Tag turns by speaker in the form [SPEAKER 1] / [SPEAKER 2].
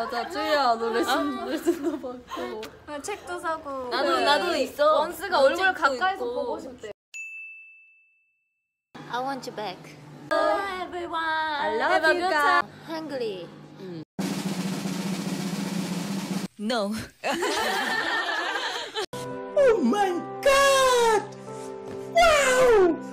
[SPEAKER 1] 맞아. 쭈야 노래 듣는 거 봤고.
[SPEAKER 2] 책도 사고.
[SPEAKER 1] 나도 있어.
[SPEAKER 2] 원스가 얼굴 가까이서 보고 싶대.
[SPEAKER 3] I want you back.
[SPEAKER 2] Everyone.
[SPEAKER 1] I love you guys.
[SPEAKER 3] Hungry.
[SPEAKER 4] No.
[SPEAKER 5] Oh my God! Wow!